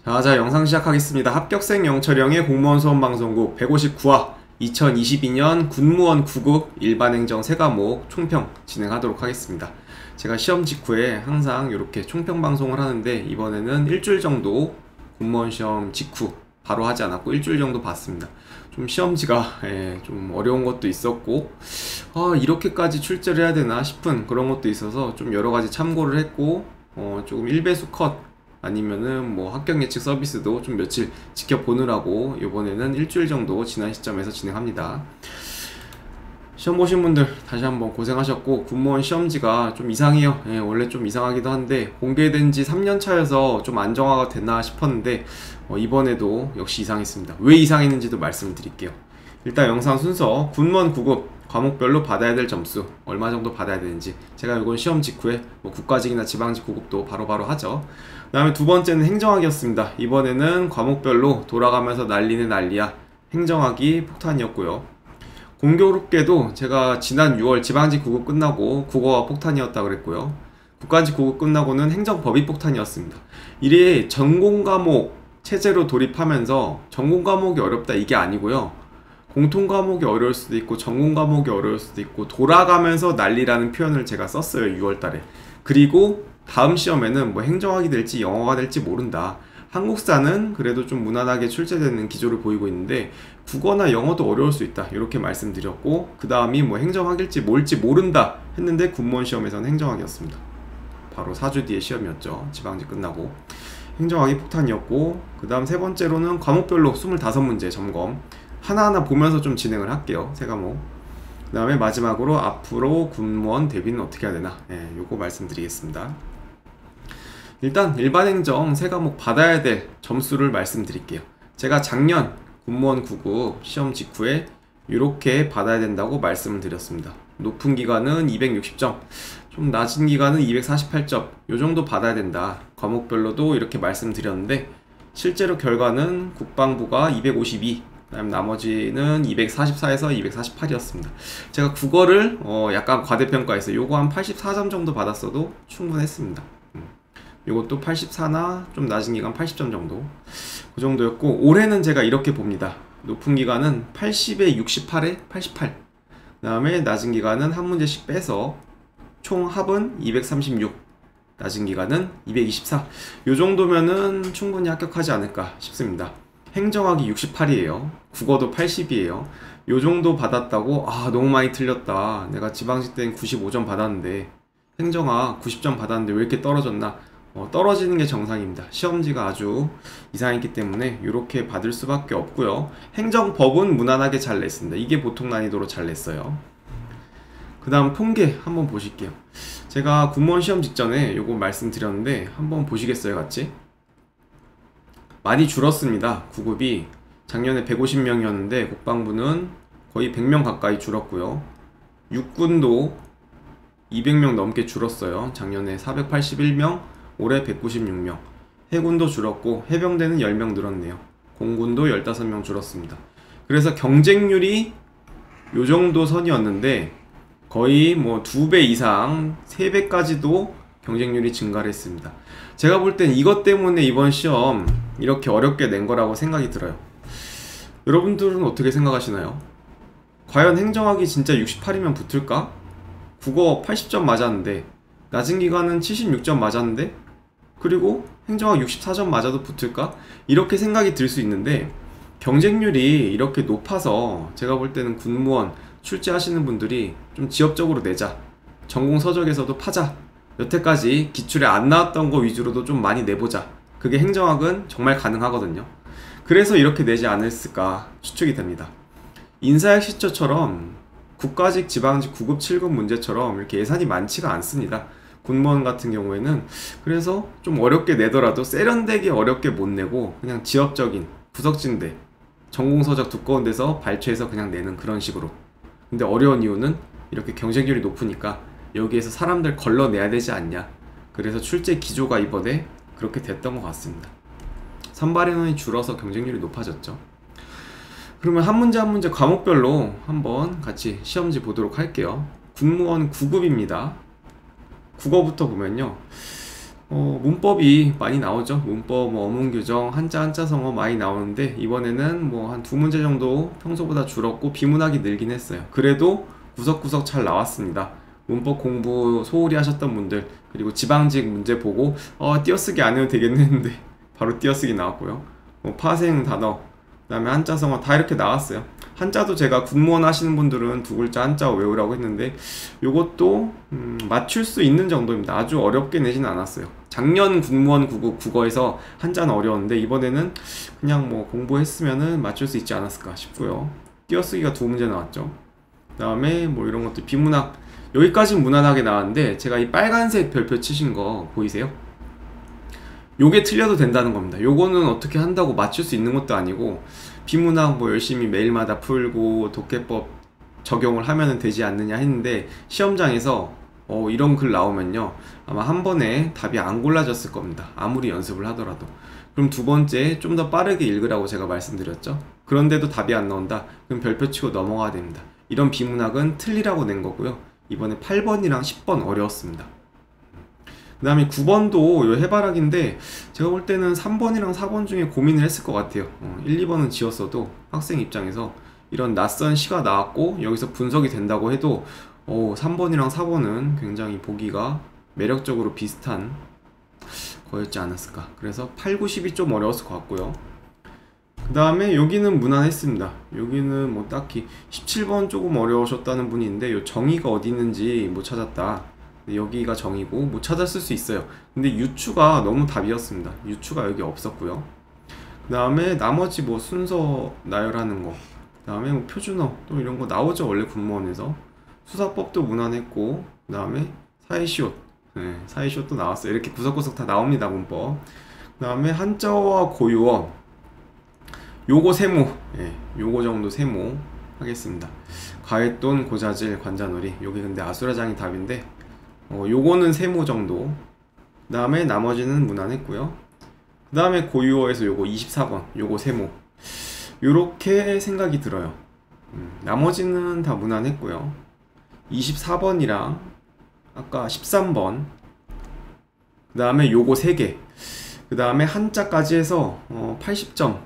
자, 영상 시작하겠습니다. 합격생 영철형의 공무원 수험방송국 159화 2022년 군무원 9급 일반행정 3과목 총평 진행하도록 하겠습니다. 제가 시험 직후에 항상 이렇게 총평 방송을 하는데 이번에는 일주일 정도 공무원 시험 직후 바로 하지 않았고 일주일 정도 봤습니다. 좀 시험지가 좀 어려운 것도 있었고 이렇게까지 출제를 해야 되나 싶은 그런 것도 있어서 좀 여러가지 참고를 했고 조금 1배수 컷 아니면은 뭐 합격 예측 서비스도 좀 며칠 지켜보느라고 이번에는 일주일 정도 지난 시점에서 진행합니다. 시험 보신 분들 다시 한번 고생하셨고, 군무원 시험지가 좀 이상해요. 원래 좀 이상하기도 한데 공개된 지 3년 차여서 좀 안정화가 됐나 싶었는데 이번에도 역시 이상했습니다. 왜 이상했는지도 말씀드릴게요. 일단 영상 순서 군무원 9급 과목별로 받아야 될 점수 얼마 정도 받아야 되는지, 제가 이건 시험 직후에 뭐 국가직이나 지방직 9급도 바로바로 하죠. 그 다음에 두 번째는 행정학이었습니다. 이번에는 과목별로 돌아가면서 난리네 난리야 행정학이 폭탄이었고요. 공교롭게도 제가 지난 6월 지방직 9급 끝나고 국어가 폭탄이었다 그랬고요. 국가직 9급 끝나고는 행정법이 폭탄이었습니다. 이래 전공과목 체제로 돌입하면서 전공과목이 어렵다 이게 아니고요, 공통과목이 어려울 수도 있고 전공과목이 어려울 수도 있고 돌아가면서 난리라는 표현을 제가 썼어요, 6월달에. 그리고 다음 시험에는 뭐 행정학이 될지 영어가 될지 모른다, 한국사는 그래도 좀 무난하게 출제되는 기조를 보이고 있는데 국어나 영어도 어려울 수 있다 이렇게 말씀드렸고, 그 다음이 뭐 행정학일지 뭘지 모른다 했는데 군무원 시험에서는 행정학이었습니다. 바로 4주 뒤에 시험이었죠. 지방직 끝나고 행정학이 폭탄이었고, 그 다음 세 번째로는 과목별로 25문제 점검 하나하나 보면서 좀 진행을 할게요, 세 과목. 그 다음에 마지막으로 앞으로 군무원 대비는 어떻게 해야 되나 요거 말씀드리겠습니다. 일단 일반행정 3과목 받아야 될 점수를 말씀드릴게요. 제가 작년 군무원 9급 시험 직후에 이렇게 받아야 된다고 말씀을 드렸습니다. 높은 기간은 260점, 좀 낮은 기간은 248점 요 정도 받아야 된다, 과목별로도 이렇게 말씀드렸는데 실제로 결과는 국방부가 252, 그다음 나머지는 244에서 248이었습니다. 제가 국어를 약간 과대평가했어요. 요거 한 84점 정도 받았어도 충분했습니다. 요것도 84나 좀 낮은 기간 80점 정도, 그 정도였고, 올해는 제가 이렇게 봅니다. 높은 기간은 80에 68에 88, 그 다음에 낮은 기간은 한 문제씩 빼서 총 합은 236, 낮은 기간은 224, 요 정도면은 충분히 합격하지 않을까 싶습니다. 행정학이 68이에요 국어도 80이에요 요 정도 받았다고 너무 많이 틀렸다, 내가 지방직 때는 95점 받았는데 행정학 90점 받았는데 왜 이렇게 떨어졌나, 떨어지는 게 정상입니다. 시험지가 아주 이상했기 때문에 이렇게 받을 수밖에 없고요. 행정법은 무난하게 잘 냈습니다. 이게 보통 난이도로 잘 냈어요. 그 다음 통계 한번 보실게요. 제가 군무원 시험 직전에 요거 말씀드렸는데 한번 보시겠어요, 같이? 많이 줄었습니다. 9급이 작년에 150명이었는데 국방부는 거의 100명 가까이 줄었고요. 육군도 200명 넘게 줄었어요. 작년에 481명, 올해 196명. 해군도 줄었고 해병대는 10명 늘었네요. 공군도 15명 줄었습니다. 그래서 경쟁률이 요 정도 선이었는데 거의 뭐 2배 이상, 3배까지도 경쟁률이 증가를 했습니다. 제가 볼 땐 이것 때문에 이번 시험 이렇게 어렵게 낸 거라고 생각이 들어요. 여러분들은 어떻게 생각하시나요? 과연 행정학이 진짜 68이면 붙을까? 국어 80점 맞았는데, 낮은 기간은 76점 맞았는데, 그리고 행정학 64점 맞아도 붙을까? 이렇게 생각이 들 수 있는데 경쟁률이 이렇게 높아서 제가 볼 때는 군무원 출제하시는 분들이 좀 지엽적으로 내자, 전공 서적에서도 파자, 여태까지 기출에 안 나왔던 거 위주로도 좀 많이 내보자, 그게 행정학은 정말 가능하거든요. 그래서 이렇게 내지 않았을까 추측이 됩니다. 인사학 시초처럼 국가직 지방직 9급 7급 문제처럼 이렇게 예산이 많지가 않습니다, 군무원 같은 경우에는. 그래서 좀 어렵게 내더라도 세련되게 어렵게 못 내고 그냥 지엽적인 구석진대 전공서적 두꺼운 데서 발췌해서 그냥 내는 그런 식으로. 근데 어려운 이유는 이렇게 경쟁률이 높으니까 여기에서 사람들 걸러내야 되지 않냐, 그래서 출제 기조가 이번에 그렇게 됐던 것 같습니다. 선발 인원이 줄어서 경쟁률이 높아졌죠. 그러면 한 문제 한 문제 과목별로 한번 같이 시험지 보도록 할게요. 군무원 9급입니다. 국어부터 보면요, 문법이 많이 나오죠. 문법, 뭐 어문규정, 한자 한자성어 많이 나오는데 이번에는 뭐 한 두 문제 정도 평소보다 줄었고 비문학이 늘긴 했어요. 그래도 구석구석 잘 나왔습니다. 문법 공부 소홀히 하셨던 분들, 그리고 지방직 문제 보고 띄어쓰기 안 해도 되겠네 했는데 바로 띄어쓰기 나왔고요. 뭐 파생 단어, 그 다음에 한자성어 다 이렇게 나왔어요. 한자도 제가 군무원 하시는 분들은 두 글자 한자 외우라고 했는데 요것도 맞출 수 있는 정도입니다. 아주 어렵게 내지는 않았어요. 작년 군무원 국어에서 한자는 어려웠는데 이번에는 그냥 뭐 공부했으면은 맞출 수 있지 않았을까 싶고요. 띄어쓰기가 두 문제 나왔죠. 그 다음에 뭐 이런 것도 비문학, 여기까지 무난하게 나왔는데 제가 이 빨간색 별표 치신 거 보이세요? 요게 틀려도 된다는 겁니다. 요거는 어떻게 한다고 맞출 수 있는 것도 아니고 비문학 뭐 열심히 매일마다 풀고 독해법 적용을 하면 되지 않느냐 했는데 시험장에서 이런 글 나오면요 아마 한 번에 답이 안 골라졌을 겁니다. 아무리 연습을 하더라도. 그럼 두 번째 좀 더 빠르게 읽으라고 제가 말씀드렸죠. 그런데도 답이 안 나온다. 그럼 별표 치고 넘어가야 됩니다. 이런 비문학은 틀리라고 낸 거고요. 이번에 8번이랑 10번 어려웠습니다. 그 다음에 9번도 요 해바라기인데 제가 볼 때는 3번이랑 4번 중에 고민을 했을 것 같아요. 1, 2번은 지웠어도 학생 입장에서 이런 낯선 시가 나왔고 여기서 분석이 된다고 해도 3번이랑 4번은 굉장히 보기가 매력적으로 비슷한 거였지 않았을까. 그래서 8, 9, 10이 좀 어려웠을 것 같고요. 그 다음에 여기는 무난했습니다. 여기는 뭐 딱히 17번 조금 어려우셨다는 분이 있는데 요 정의가 어디 있는지 못 찾았다. 여기가 정의고 못 찾았을 수 있어요. 근데 유추가 너무 답이었습니다. 유추가 여기 없었고요. 그 다음에 나머지 뭐 순서 나열하는 거, 그 다음에 뭐 표준어 또 이런 거 나오죠. 원래 군무원에서 수사법도 무난했고, 그 다음에 사회시옷, 사회시옷도 나왔어요. 이렇게 구석구석 다 나옵니다. 문법. 그 다음에 한자어와 고유어, 요거 세모, 요거 정도 세모 하겠습니다. 가했돈, 고자질, 관자놀이. 여기 근데 아수라장이 답인데 요거는 세모 정도. 그 다음에 나머지는 무난했고요. 그 다음에 고유어에서 요거 24번 요거 세모, 요렇게 생각이 들어요. 나머지는 다 무난했고요. 24번이랑 아까 13번, 그 다음에 요거 3개, 그 다음에 한자까지 해서 80점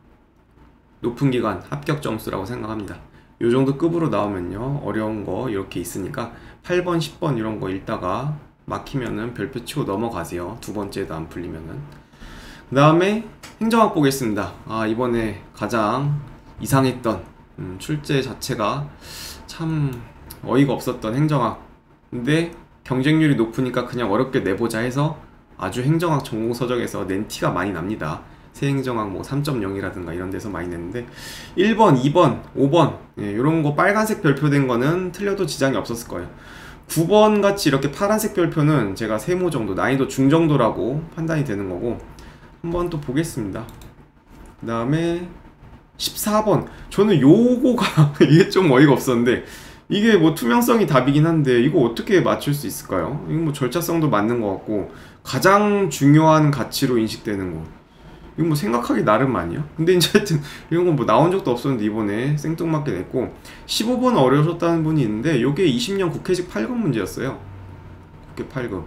높은 기관 합격 점수라고 생각합니다. 요 정도 급으로 나오면요 어려운 거 이렇게 있으니까 8번 10번 이런 거 읽다가 막히면은 별표 치고 넘어가세요. 두 번째도 안 풀리면은. 그 다음에 행정학 보겠습니다. 이번에 가장 이상했던 출제 자체가 참 어이가 없었던 행정학. 근데 경쟁률이 높으니까 그냥 어렵게 내보자 해서 아주 행정학 전공 서적에서 낸 티가 많이 납니다. 세행정학 뭐 3.0이라든가 이런 데서 많이 냈는데 1번, 2번, 5번 이런 거 빨간색 별표된 거는 틀려도 지장이 없었을 거예요. 9번 같이 이렇게 파란색 별표는 제가 세모 정도, 난이도 중정도라고 판단이 되는 거고, 한번 또 보겠습니다. 그 다음에 14번, 저는 요거가 이게 좀 어이가 없었는데 이게 뭐 투명성이 답이긴 한데 이거 어떻게 맞출 수 있을까요? 이거 뭐 절차성도 맞는 것 같고 가장 중요한 가치로 인식되는 거, 이거 뭐 생각하기 나름 아니야? 근데 이제 하여튼 이런 건 뭐 나온 적도 없었는데 이번에 생뚱맞게 냈고, 15번 어려우셨다는 분이 있는데 요게 20년 국회직 8급 문제였어요. 국회 8급.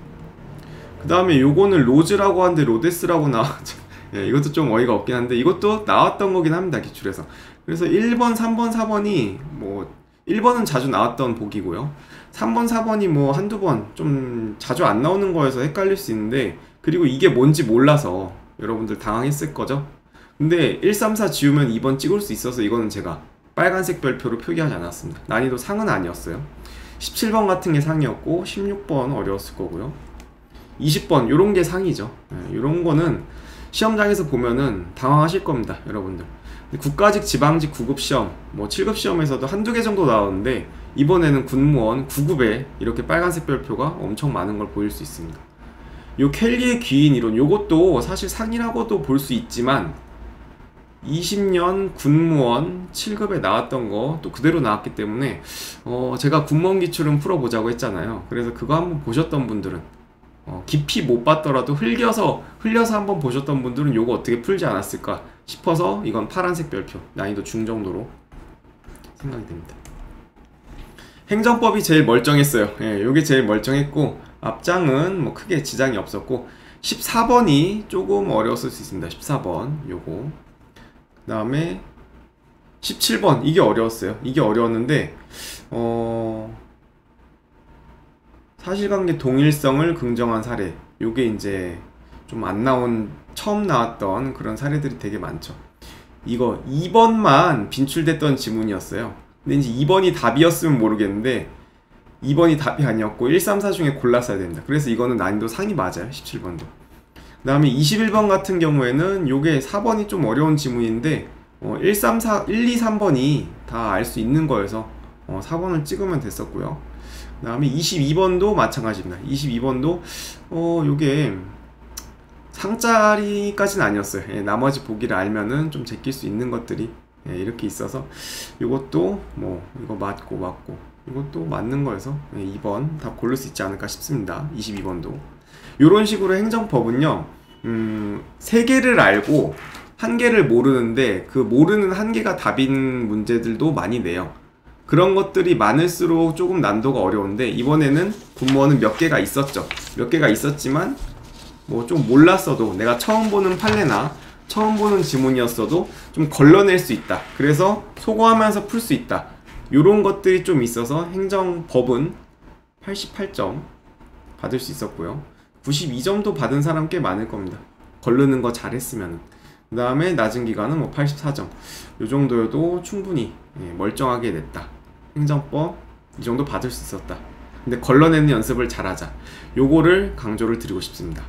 그 다음에 요거는 로즈라고 하는데 로데스라고 나왔죠. 이것도 좀 어이가 없긴 한데 이것도 나왔던 거긴 합니다. 기출에서. 그래서 1번, 3번, 4번이 뭐 1번은 자주 나왔던 보기고요. 3번, 4번이 뭐 한두 번 좀 자주 안 나오는 거여서 헷갈릴 수 있는데, 그리고 이게 뭔지 몰라서 여러분들 당황했을 거죠. 근데 1, 3, 4 지우면 2번 찍을 수 있어서 이거는 제가 빨간색 별표로 표기하지 않았습니다. 난이도 상은 아니었어요. 17번 같은 게 상이었고 16번 어려웠을 거고요. 20번 요런 게 상이죠. 요런 거는 시험장에서 보면은 당황하실 겁니다, 여러분들. 국가직, 지방직 9급 시험, 뭐 7급 시험에서도 한두 개 정도 나오는데 이번에는 군무원 9급에 이렇게 빨간색 별표가 엄청 많은 걸 보일 수 있습니다. 요 켈리의 귀인 이론, 요것도 사실 상이라고도 볼 수 있지만 20년 군무원 7급에 나왔던 거 또 그대로 나왔기 때문에 제가 군무원 기출은 풀어보자고 했잖아요. 그래서 그거 한번 보셨던 분들은 깊이 못 봤더라도 흘려서 한번 보셨던 분들은 요거 어떻게 풀지 않았을까 싶어서 이건 파란색 별표, 난이도 중정도로 생각이 됩니다. 행정법이 제일 멀쩡했어요. 요게 제일 멀쩡했고 앞장은 뭐 크게 지장이 없었고 14번이 조금 어려웠을 수 있습니다. 14번 요거. 그 다음에 17번 이게 어려웠어요. 이게 어려웠는데 사실관계 동일성을 긍정한 사례, 요게 이제 좀 안 나온, 처음 나왔던 그런 사례들이 되게 많죠. 이거 2번만 빈출됐던 지문이었어요. 근데 이제 2번이 답이었으면 모르겠는데 2번이 답이 아니었고 1, 3, 4 중에 골랐어야 됩니다. 그래서 이거는 난이도 상이 맞아요. 17번도. 그 다음에 21번 같은 경우에는 요게 4번이 좀 어려운 지문인데 1, 3, 4, 1, 2, 3번이 다 알 수 있는 거여서 4번을 찍으면 됐었고요. 그 다음에 22번도 마찬가지입니다. 22번도 요게 상짜리까지는 아니었어요. 예, 나머지 보기를 알면은 좀 제낄 수 있는 것들이 이렇게 있어서 요것도 뭐 이거 맞고 이것도 맞는 거여서 2번 답 고를 수 있지 않을까 싶습니다. 22번도 요런 식으로 행정법은요 3개를 알고 1개를 모르는데 그 모르는 1개가 답인 문제들도 많이 내요. 그런 것들이 많을수록 조금 난도가 어려운데 이번에는 군무원은 몇 개가 있었죠. 몇 개가 있었지만 뭐 좀 몰랐어도 내가 처음 보는 판례나 처음 보는 지문이었어도 좀 걸러낼 수 있다. 그래서 소거하면서 풀 수 있다. 요런 것들이 좀 있어서 행정법은 88점 받을 수 있었고요. 92점도 받은 사람 꽤 많을 겁니다. 걸르는 거 잘했으면. 그 다음에 낮은 기간은 뭐 84점. 요 정도여도 충분히 멀쩡하게 냈다. 행정법 이 정도 받을 수 있었다. 근데 걸러내는 연습을 잘하자. 요거를 강조를 드리고 싶습니다.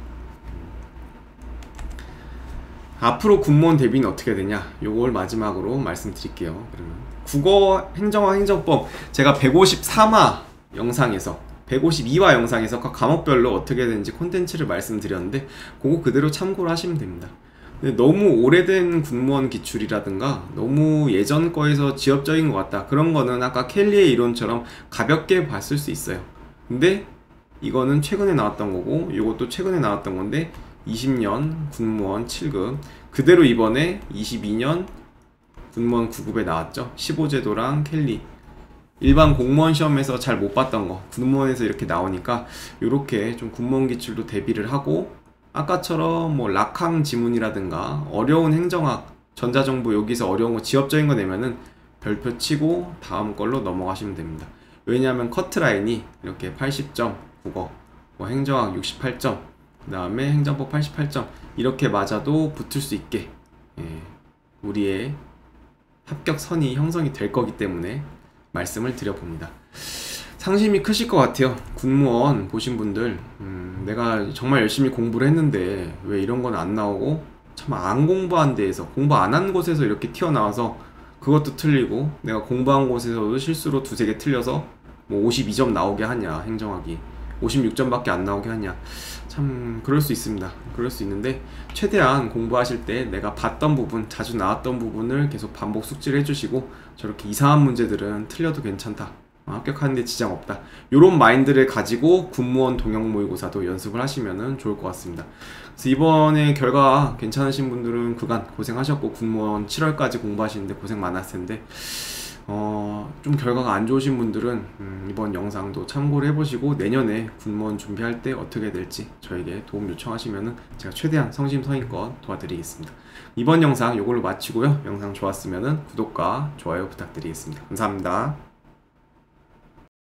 앞으로 군무원 대비는 어떻게 되냐? 요걸 마지막으로 말씀드릴게요. 그러면 국어 행정화 행정법 제가 153화 영상에서 152화 영상에서 각 과목별로 어떻게 되는지 콘텐츠를 말씀드렸는데 그거 그대로 참고를 하시면 됩니다. 근데 너무 오래된 군무원 기출이라든가 너무 예전 거에서 지엽적인 것 같다, 그런 거는 아까 켈리의 이론처럼 가볍게 봤을 수 있어요. 근데 이거는 최근에 나왔던 거고 이것도 최근에 나왔던 건데 20년 군무원 7급 그대로 이번에 22년 군무원 9급에 나왔죠. 15제도랑 켈리 일반 공무원 시험에서 잘 못 봤던 거 군무원에서 이렇게 나오니까 이렇게 좀 군무원 기출도 대비를 하고 아까처럼 뭐 락항 지문이라든가 어려운 행정학 전자정보 여기서 어려운 거 지엽적인 거 내면은 별표 치고 다음 걸로 넘어가시면 됩니다. 왜냐하면 커트라인이 이렇게 80점 국어 뭐 행정학 68점 그 다음에 행정법 88점 이렇게 맞아도 붙을 수 있게 우리의 합격선이 형성이 될 거기 때문에 말씀을 드려봅니다. 상심이 크실 것 같아요. 군무원 보신 분들 내가 정말 열심히 공부를 했는데 왜 이런 건 안 나오고 참 안 공부한 데에서 공부 안 한 곳에서 이렇게 튀어나와서 그것도 틀리고 내가 공부한 곳에서도 실수로 두세 개 틀려서 뭐 52점 나오게 하냐, 행정학이 56점밖에 안 나오게 하냐. 참 그럴 수 있습니다. 그럴 수 있는데 최대한 공부하실 때 내가 봤던 부분, 자주 나왔던 부분을 계속 반복 숙지를 해주시고 저렇게 이상한 문제들은 틀려도 괜찮다, 합격하는데 지장 없다, 요런 마인드를 가지고 군무원 동형 모의고사도 연습을 하시면 좋을 것 같습니다. 그래서 이번에 결과 괜찮으신 분들은 그간 고생하셨고 군무원 7월까지 공부하시는데 고생 많았을 텐데 좀 결과가 안 좋으신 분들은 이번 영상도 참고를 해보시고 내년에 군무원 준비할 때 어떻게 될지 저에게 도움 요청하시면 제가 최대한 성심성의껏 도와드리겠습니다. 이번 영상 이걸로 마치고요. 영상 좋았으면 구독과 좋아요 부탁드리겠습니다. 감사합니다.